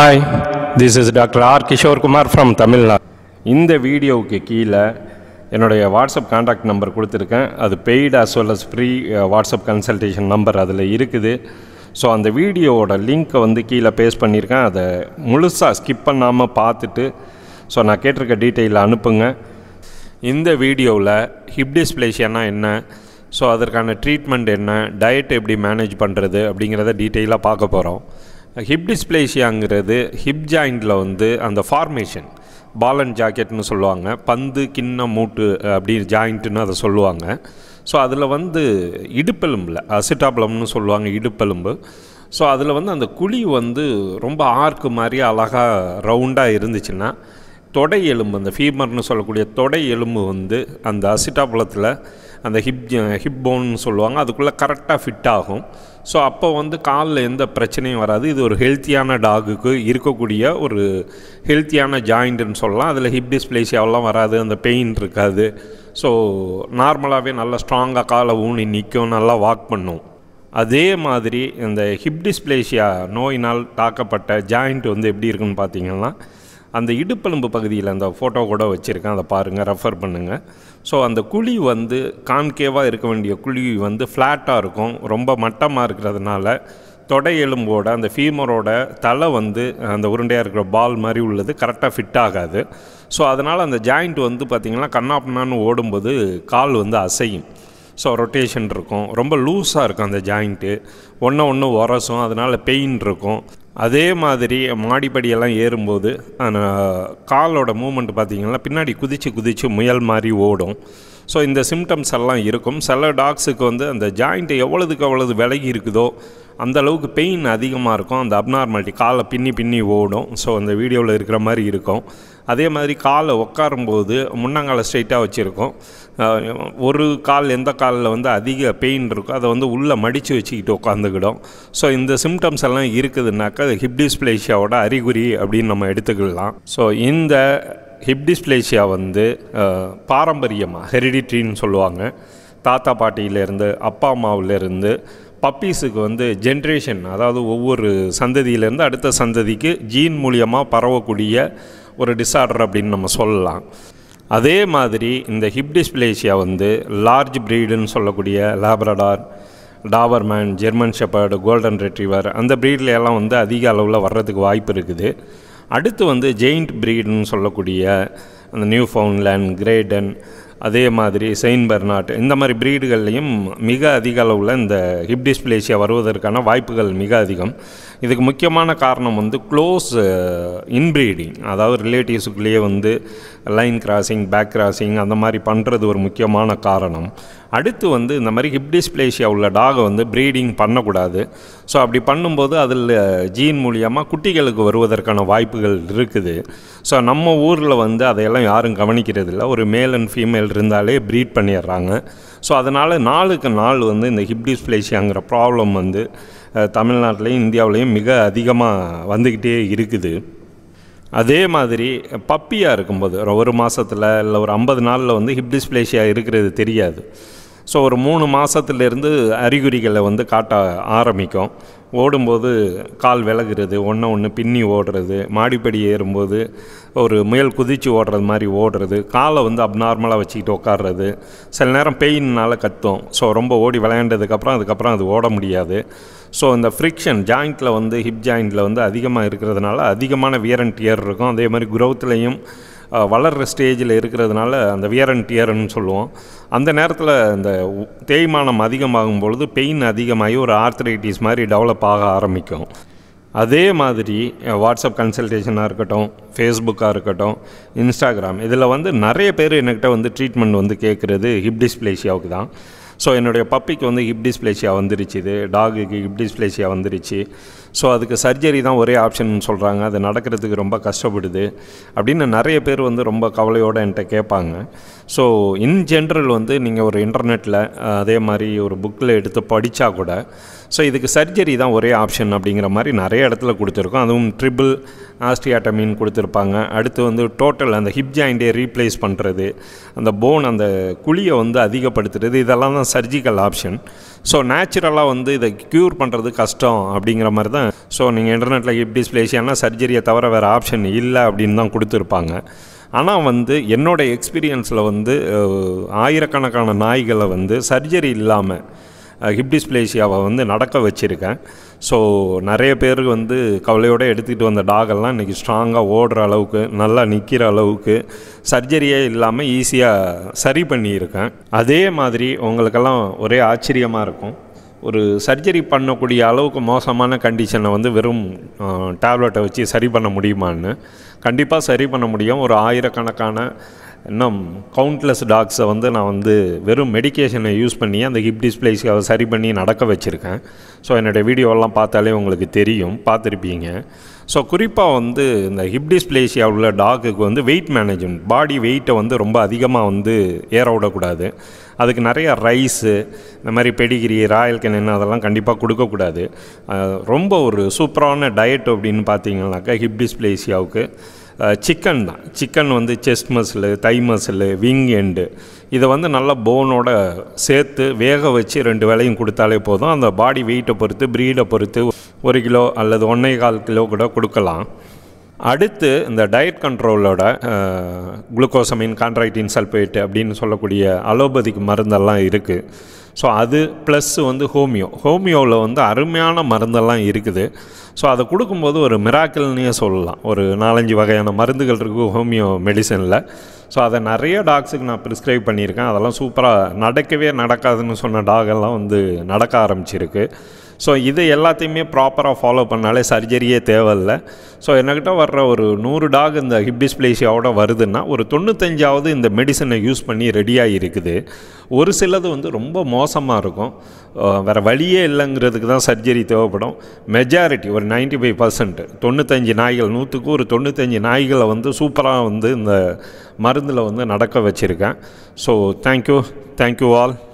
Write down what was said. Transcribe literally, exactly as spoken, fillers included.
Hi, this is Doctor R Kishore Kumar from Tamil Nadu. இந்த வீடியோவுக்கு கீழே என்னுடைய வாட்ஸ்அப் கான்டாக்ட் நம்பர் கொடுத்துருக்கேன். அது paid as well as free WhatsApp consultation number அதில் இருக்குது. ஸோ அந்த வீடியோவோட லிங்க்கை வந்து கீழே பேஸ்ட் பண்ணியிருக்கேன். அதை முழுசாக ஸ்கிப் பண்ணாமல் பார்த்துட்டு ஸோ நான் கேட்டிருக்க டீட்டெயிலில் அனுப்புங்க. இந்த வீடியோவில் ஹிப்டிஸ்பிளேசியானா என்ன, ஸோ அதற்கான ட்ரீட்மெண்ட் என்ன, டயட் எப்படி மேனேஜ் பண்ணுறது அப்படிங்கிறத டீட்டெயிலாக பார்க்க போகிறோம். ஹிப்டிஸ்பிளேசியாங்கிறது ஹிப் ஜாயிண்டில் வந்து அந்த ஃபார்மேஷன் பால் அண்ட் ஜாக்கெட்னு சொல்லுவாங்க, பந்து கிண்ண மூட்டு அப்படி ஜாயிண்ட்டுன்னு அதை சொல்லுவாங்க. ஸோ அதில் வந்து இடுப்பெலும்பில் அசிட்டாபுலம்னு சொல்லுவாங்க இடுப்பெலும்பு. ஸோ அதில் வந்து அந்த குழி வந்து ரொம்ப ஆர்க்கு மாதிரி அழகாக ரவுண்டாக இருந்துச்சுன்னா தொடை எலும்பு, அந்த ஃபீமர்னு சொல்லக்கூடிய தொடை எலும்பு வந்து அந்த அசிட்டாபுலத்தில் அந்த ஹிப் ஹிப் போன்னு சொல்லுவாங்க, அதுக்குள்ளே கரெக்டாக ஃபிட் ஆகும். ஸோ அப்போ வந்து காலில் எந்த பிரச்சனையும் வராது. இது ஒரு ஹெல்த்தியான டாகுக்கு இருக்கக்கூடிய ஒரு ஹெல்த்தியான ஜாயிண்ட்டுன்னு சொல்லலாம். அதில் ஹிப்டிஸ்பிளேசியாவெல்லாம் வராது, அந்த பெயின் இருக்காது. ஸோ நார்மலாகவே நல்லா ஸ்ட்ராங்காக காலை ஊனி நிற்கும், நல்லா வாக் பண்ணும். அதே மாதிரி இந்த ஹிப்டிஸ்பிளேசியா நோயினால் தாக்கப்பட்ட ஜாயிண்ட் வந்து எப்படி இருக்குன்னு பார்த்தீங்கன்னா, அந்த இடுப்பெலும்பு பகுதியில் அந்த ஃபோட்டோ கூட வச்சுருக்கேன், அதை பாருங்கள், ரெஃபர் பண்ணுங்கள். ஸோ அந்த குழி வந்து கான்கேவாக இருக்க வேண்டிய குழி வந்து ஃப்ளாட்டாக இருக்கும். ரொம்ப மட்டமாக இருக்கிறதுனால தொடை எலும்போட அந்த ஃபீமரோட தலை வந்து அந்த உருண்டையாக இருக்கிற பால் மாதிரி உள்ளது கரெக்டாக ஃபிட் ஆகாது. ஸோ அதனால் அந்த ஜாயிண்ட் வந்து பார்த்திங்கன்னா கண்ணாப்பண்ணான்னு ஓடும்போது கால் வந்து அசையும். ஸோ ரொட்டேஷன் இருக்கும், ரொம்ப லூஸாக இருக்கும் அந்த ஜாயிண்ட்டு, ஒன்று ஒன்று உரசும், அதனால் பெயின் இருக்கும். அதே மாதிரி மாடிப்படியெல்லாம் ஏறும்போது அந்த காலோட மூமெண்ட் பார்த்திங்கன்னா பின்னாடி குதித்து குதித்து முயல் மாதிரி ஓடும். ஸோ இந்த சிம்டம்ஸ் எல்லாம் இருக்கும். சில டாக்ஸுக்கு வந்து அந்த ஜாயிண்ட்டு எவ்வளோதுக்கு எவ்வளவு விலகி இருக்குதோ அந்த அளவுக்கு பெயின் அதிகமாக இருக்கும், அந்த அப்நார்மாலிட்டி காலை பின்னி பின்னி ஓடும். ஸோ அந்த வீடியோவில் இருக்கிற மாதிரி இருக்கும். அதே மாதிரி காலை உட்காரும்போது முன்னங்காலை ஸ்ட்ரைட்டாக வச்சுருக்கோம். ஒரு கால் எந்த காலில் வந்து அதிக பெயின் இருக்கோ அதை வந்து உள்ளே மடித்து வச்சுக்கிட்டு உட்காந்துக்கிடும். ஸோ இந்த சிம்டம்ஸ் எல்லாம் இருக்குதுன்னாக்கா அது ஹிப்டிஸ்பிளேசியாவோட அறிகுறி அப்படின்னு நம்ம எடுத்துக்கலாம். ஸோ இந்த ஹிப்டிஸ்பிளேசியா வந்து பாரம்பரியமாக ஹெரிடிட்ரின்னு சொல்லுவாங்க. தாத்தா பாட்டியிலேருந்து அப்பா அம்மாவிலேருந்து பப்பீஸுக்கு வந்து ஜென்ரேஷன், அதாவது ஒவ்வொரு சந்ததியிலேருந்து அடுத்த சந்ததிக்கு ஜீன் மூலியமாக பரவக்கூடிய ஒரு டிஸார்டர் அப்படின்னு நம்ம சொல்லலாம். அதே மாதிரி இந்த ஹிப்டிஸ்பிளேசியா வந்து லார்ஜ் ப்ரீடுன்னு சொல்லக்கூடிய Labrador, Doberman, German shepherd, golden retriever அந்த ப்ரீட்ல எல்லாம் வந்து அதிக அளவில் வர்றதுக்கு வாய்ப்பு இருக்குது. அடுத்து வந்து ஜெயிண்ட் ப்ரீடுன்னு சொல்லக்கூடிய அந்த நியூ ஃபவுண்ட்லேண்ட், கிரேடன், அதே மாதிரி செயின்ட் பெர்னாட் இந்த மாதிரி ப்ரீடுகள்லையும் மிக அதிக அளவில் இந்த ஹிப்டிஸ்பிளேசியா வருவதற்கான வாய்ப்புகள் மிக அதிகம். இதுக்கு முக்கியமான காரணம் வந்து க்ளோஸ் இன்ப்ரீடிங், அதாவது ரிலேட்டிவ்ஸுக்குள்ளேயே வந்து லைன் கிராசிங், பேக் கிராசிங் அந்த மாதிரி பண்ணுறது ஒரு முக்கியமான காரணம். அடுத்து வந்து இந்த மாதிரி ஹிப்டிஸ்பிளேசியா உள்ள டாகை வந்து ப்ரீடிங் பண்ணக்கூடாது. ஸோ அப்படி பண்ணும்போது அதில் ஜீன் மூலியமாக குட்டிகளுக்கு வருவதற்கான வாய்ப்புகள் இருக்குது. ஸோ நம்ம ஊரில் வந்து அதையெல்லாம் யாரும் கவனிக்கிறது இல்லை, ஒரு மேல் அண்ட் ஃபீமேல் இருந்தாலே ப்ரீட் பண்ணிடுறாங்க. ஸோ அதனால் நாளுக்கு நாள் வந்து இந்த ஹிப்டிஸ்பிளேசியாங்கிற ப்ராப்ளம் வந்து தமிழ்நாட்டிலையும் இந்தியாவிலையும் மிக அதிகமாக வந்துக்கிட்டே இருக்குது. அதே மாதிரி பப்பியாக இருக்கும்போது ஒரு மாதத்தில் இல்லை ஒரு ஐம்பது நாளில் வந்து ஹிப்டிஸ்பிளேசியா இருக்கிறது தெரியாது. ஸோ ஒரு மூணு மாதத்துலேருந்து அறிகுறிகளை வந்து காட்ட ஆரம்பிக்கும். ஓடும்போது கால் விலகுறது, ஒன்று ஒன்று பின்னி ஓடுறது, மாடிப்படி ஏறும்போது ஒரு முயல் குதித்து ஓடுறது மாதிரி ஓடுறது, காலை வந்து அப்நார்மலாக வச்சுக்கிட்டு உட்காடுறது, சில நேரம் பெயின்னால் கத்தும். ஸோ ரொம்ப ஓடி விளையாண்டதுக்கப்புறம் அதுக்கப்புறம் அது ஓட முடியாது. ஸோ இந்த ஃப்ரிக்ஷன் ஜாயிண்ட்டில் வந்து ஹிப் ஜாயிண்ட்டில் வந்து அதிகமாக இருக்கிறதுனால அதிகமான வியர் அண்ட் டியர் இருக்கும். அதே மாதிரி குரோத்லேயும் வளர்கிற ஸ்டேஜில் இருக்கிறதுனால அந்த வியர் அண்ட் டியர்னு சொல்லுவோம். அந்த நேரத்தில் இந்த தேய்மானம் அதிகமாகும் பொழுது பெயின் அதிகமாகி ஒரு ஆர்த்ரைட்டிஸ் மாதிரி டெவலப் ஆக ஆரம்பிக்கும். அதே மாதிரி வாட்ஸ்அப் கன்சல்டேஷனாக இருக்கட்டும், ஃபேஸ்புக்காக இருக்கட்டும், இன்ஸ்டாகிராம், இதில் வந்து நிறைய பேர் என்கிட்ட வந்து ட்ரீட்மெண்ட் வந்து கேட்குறது ஹிப்டிஸ்பிளேசியாவுக்கு தான். ஸோ என்னுடைய பப்பிக்கு வந்து ஹிப்டிஸ்பிளேசியா வந்துருச்சு, இது டாகுக்கு ஹிப்டிஸ்பிளேசியா வந்துருச்சு. ஸோ அதுக்கு சர்ஜரி தான் ஒரே ஆப்ஷன் சொல்கிறாங்க, அது நடக்கிறதுக்கு ரொம்ப கஷ்டப்படுது அப்படின்னு நிறைய பேர் வந்து ரொம்ப கவலையோடு என்கிட்ட கேட்பாங்க. ஸோ இன் ஜென்ரல் வந்து நீங்கள் ஒரு இன்டர்நெட்டில் அதே மாதிரி ஒரு புக்கில் எடுத்து படித்தா கூட ஸோ இதுக்கு சர்ஜரி தான் ஒரே ஆப்ஷன் அப்படிங்கிற மாதிரி நிறைய இடத்துல கொடுத்துருக்கோம். அதுவும் ட்ரிபிள் ஆஸ்டியாட்டமின்னு கொடுத்துருப்பாங்க. அடுத்து வந்து டோட்டல் அந்த ஹிப் ஜாயிண்ட்டே ரீப்ளேஸ் பண்ணுறது, அந்த போன் அந்த குழியை வந்து அதிகப்படுத்துறது, இதெல்லாம் தான் சர்ஜிக்கல் ஆப்ஷன். ஸோ நேச்சுரலாக வந்து இதை க்யூர் பண்ணுறது கஷ்டம் அப்படிங்கிற மாதிரி தான். ஸோ நீங்கள் இன்டர்நெட்டில் ஹிப்டிஸ்பிளேசியானா சர்ஜரியை தவிர வேறு ஆப்ஷன் இல்லை அப்படின்னு தான் கொடுத்துருப்பாங்க. ஆனால் வந்து என்னோடய எக்ஸ்பீரியன்ஸில் வந்து ஆயிரக்கணக்கான நாய்களை வந்து சர்ஜரி இல்லாமல் ஹிப்டிஸ்பிளேசியாவை வந்து நடக்க வச்சுருக்கேன். ஸோ நிறைய பேர் வந்து கவலையோடு எடுத்துகிட்டு வந்த டாகெல்லாம் இன்றைக்கி ஸ்ட்ராங்காக ஓடுற அளவுக்கு, நல்லா நிற்கிற அளவுக்கு, சர்ஜரியே இல்லாமல் ஈஸியாக சரி பண்ணியிருக்கேன். அதே மாதிரி உங்களுக்கெல்லாம் ஒரே ஆச்சரியமாக இருக்கும், ஒரு சர்ஜரி பண்ணக்கூடிய அளவுக்கு மோசமான கண்டிஷனை வந்து வெறும் டேப்லெட்டை வச்சு சரி பண்ண முடியுமான்னு. கண்டிப்பாக சரி பண்ண முடியும். ஒரு ஆயிரக்கணக்கான இன்னும் கவுண்ட்லெஸ் டாக்ஸை வந்து நான் வந்து வெறும் மெடிக்கேஷனை யூஸ் பண்ணி அந்த ஹிப்டிஸ்பிளேசியாவை சரி பண்ணி நடக்க வச்சுருக்கேன். ஸோ என்னுடைய வீடியோவெல்லாம் பார்த்தாலே உங்களுக்கு தெரியும், பார்த்துருப்பீங்க. ஸோ குறிப்பாக வந்து இந்த ஹிப்டிஸ்பிளேசியா உள்ள டாகுக்கு வந்து வெயிட் மேனேஜ்மெண்ட், பாடி வெயிட்டை வந்து ரொம்ப அதிகமாக வந்து ஏற விடக்கூடாது. அதுக்கு நிறைய ரைஸு, இந்த மாதிரி பெடிகிரி, ராயல் கெனன் அதெல்லாம் கண்டிப்பாக கொடுக்கக்கூடாது. ரொம்ப ஒரு சூப்பரான டயட் அப்படின்னு பார்த்தீங்கன்னாக்கா ஹிப்டிஸ்பிளேசியாவுக்கு சிக்கன் தான். சிக்கன் வந்து chest muscle, thigh muscle, wing and இதை வந்து நல்லா போனோட சேர்த்து வேக வச்சு ரெண்டு வேளையும் கொடுத்தாலே போதும். அந்த பாடி வெயிட்டை பொறுத்து, ப்ரீடை பொறுத்து ஒரு கிலோ அல்லது ஒன்றே கால் கிலோ கூட கொடுக்கலாம். அடுத்து இந்த டயட் கண்ட்ரோலோட குளுக்கோசமின், கான்ட்ராக்டின் சல்ஃபேட் அப்படின்னு சொல்லக்கூடிய அலோபதிக் மருந்தெல்லாம் இருக்குது. ஸோ அது ப்ளஸ் வந்து ஹோமியோ, ஹோமியோவில் வந்து அருமையான மருந்தெல்லாம் இருக்குது. ஸோ அதை கொடுக்கும்போது ஒரு மிராக்கிள்னே சொல்லலாம். ஒரு நாலஞ்சு வகையான மருந்துகள் இருக்குது ஹோமியோ மெடிசனில். ஸோ அதை நிறைய டாக்ஸுக்கு நான் ப்ரிஸ்கிரைப் பண்ணியிருக்கேன். அதெல்லாம் சூப்பராக நடக்கவே நடக்காதுன்னு சொன்ன டாகெல்லாம் வந்து நடக்க ஆரம்பிச்சிருக்கு. ஸோ இது எல்லாத்தையுமே ப்ராப்பராக ஃபாலோ பண்ணாலே சர்ஜரியே தேவையில்லை. ஸோ என்கிட்ட வர்ற ஒரு நூறு டாக் இந்த ஹிப்டிஸ்பிளேசியாவோட வருதுன்னா ஒரு தொண்ணூத்தஞ்சாவது இந்த மெடிசனை யூஸ் பண்ணி ரெடியாக இருக்குது. ஒரு சிலது வந்து ரொம்ப மோசமாக இருக்கும், வேறு வழியே இல்லைங்கிறதுக்கு தான் சர்ஜரி தேவைப்படும். மெஜாரிட்டி ஒரு நைன்டி ஃபைவ் பர்சன்ட் தொண்ணூத்தஞ்சு நாய்கள், நூற்றுக்கு ஒரு தொண்ணூத்தஞ்சு நாய்களை வந்து சூப்பராக வந்து இந்த மருந்தில் வந்து நடக்க வச்சுருக்கேன். So thank you thank you all.